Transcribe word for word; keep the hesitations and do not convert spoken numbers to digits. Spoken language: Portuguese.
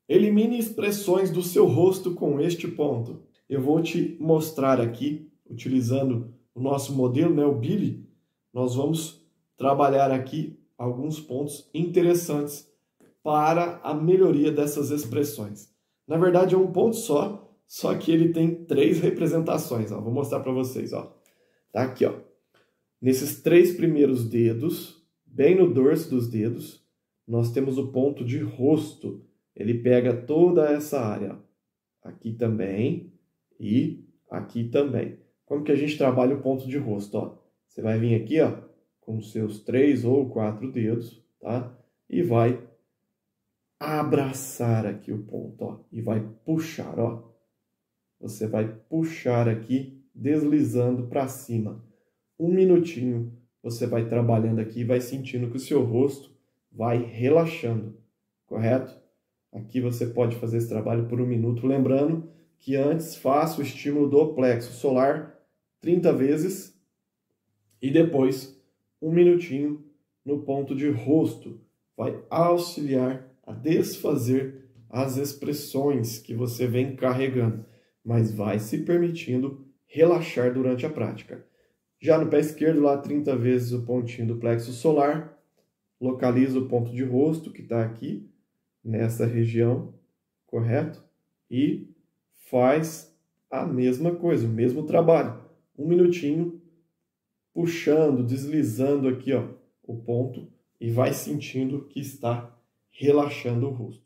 Elimine expressões do seu rosto com este ponto. Eu vou te mostrar aqui, utilizando o nosso modelo, né, o Billy, nós vamos trabalhar aqui alguns pontos interessantes para a melhoria dessas expressões. Na verdade é um ponto só, só que ele tem três representações. Ó. Vou mostrar para vocês. Ó. Tá aqui, ó. Nesses três primeiros dedos, bem no dorso dos dedos, nós temos o ponto de rosto. Ele pega toda essa área. Ó. Aqui também e aqui também. Como que a gente trabalha o ponto de rosto? Ó? Você vai vir aqui, ó, com os seus três ou quatro dedos, tá? E vai abraçar aqui o ponto, ó, e vai puxar, ó. Você vai puxar aqui, deslizando para cima. Um minutinho, você vai trabalhando aqui e vai sentindo que o seu rosto vai relaxando, correto? Aqui você pode fazer esse trabalho por um minuto, lembrando que antes faça o estímulo do plexo solar trinta vezes e depois um minutinho no ponto de rosto. Vai auxiliar a desfazer as expressões que você vem carregando, mas vai se permitindo relaxar durante a prática. Já no pé esquerdo, lá trinta vezes o pontinho do plexo solar, localiza o ponto de rosto que está aqui, nessa região, correto? E faz a mesma coisa, o mesmo trabalho. Um minutinho, puxando, deslizando aqui, ó, o ponto, e vai sentindo que está relaxando o rosto.